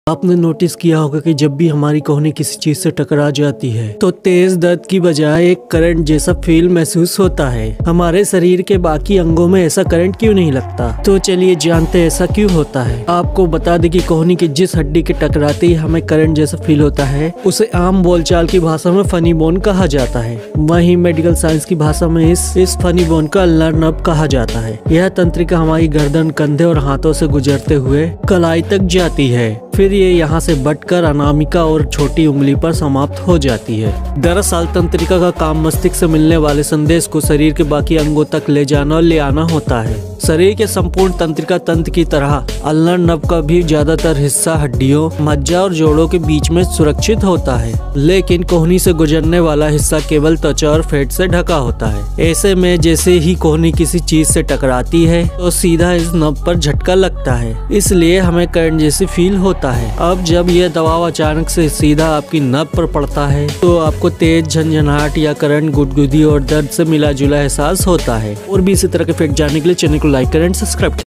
आपने नोटिस किया होगा कि जब भी हमारी कोहनी किसी चीज से टकरा जाती है तो तेज दर्द की बजाय एक करंट जैसा फील महसूस होता है। हमारे शरीर के बाकी अंगों में ऐसा करंट क्यों नहीं लगता? तो चलिए जानते हैं ऐसा क्यों होता है। आपको बता दें कि कोहनी की जिस हड्डी के टकराते ही हमें करंट जैसा फील होता है उसे आम बोलचाल की भाषा में फनी बोन कहा जाता है। वहीं मेडिकल साइंस की भाषा में इस फनी बोन को अल्नर नर्व कहा जाता है। यह तंत्रिका हमारी गर्दन, कंधे और हाथों से गुजरते हुए कलाई तक जाती है, फिर ये यहाँ से बटकर अनामिका और छोटी उंगली पर समाप्त हो जाती है। दरअसल तंत्रिका का काम मस्तिष्क से मिलने वाले संदेश को शरीर के बाकी अंगों तक ले जाना और ले आना होता है। शरीर के संपूर्ण तंत्रिका तंत्र की तरह अल्नर नर्व का भी ज्यादातर हिस्सा हड्डियों, मज्जा और जोड़ों के बीच में सुरक्षित होता है, लेकिन कोहनी से गुजरने वाला हिस्सा केवल त्वचा और फैट से ढका होता है। ऐसे में जैसे ही कोहनी किसी चीज से टकराती है तो सीधा इस नर्व पर झटका लगता है, इसलिए हमें करंट जैसी फील होता है। अब जब यह दबाव अचानक से सीधा आपकी नर्व पर पड़ता है तो आपको तेज झंझनाहट या करंट, गुदगुदी और दर्द से मिला जुला एहसास होता है। और भी इसी तरह के फैक्ट जानने के लिए चैनल को लाइक करें, सब्सक्राइब